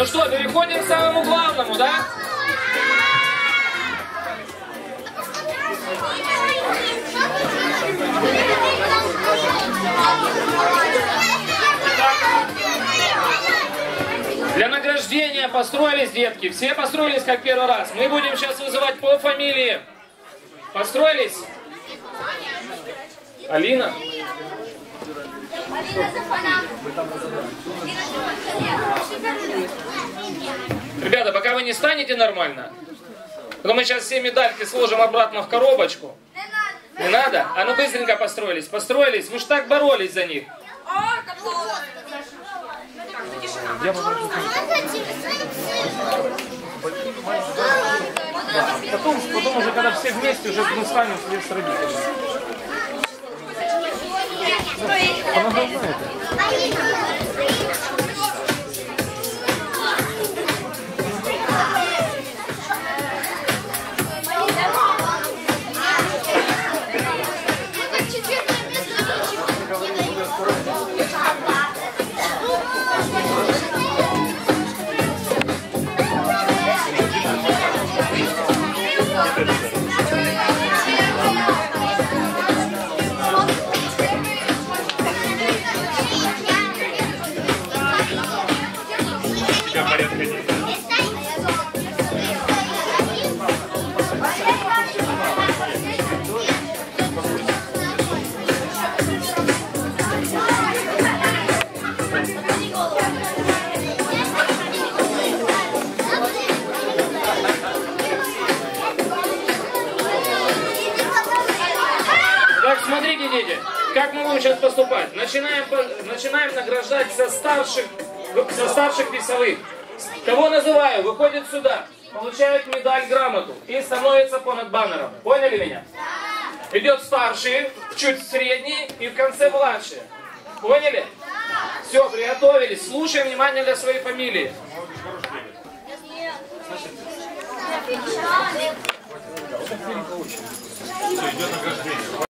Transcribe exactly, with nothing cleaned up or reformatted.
Ну что, переходим к самому главному, да? Для награждения построились, детки. Все построились как первый раз. Мы будем сейчас вызывать по фамилии. Построились? Алина? Ребята, пока вы не станете нормально, то мы сейчас все медальки сложим обратно в коробочку. Не надо? А ну быстренько построились. Построились? Вы ж так боролись за них. Потом, потом уже, когда все вместе, уже мы станем с родителями. Она должна это. Смотрите, дети, как мы будем сейчас поступать. Начинаем, начинаем награждать со старших, со старших весовых. Кого называю, выходит сюда, получает медаль, грамоту и становится понад баннером. Поняли меня? Идет старший, чуть средний и в конце младший. Поняли? Все, приготовились. Слушаем внимательно для своей фамилии. Все, идет награждение.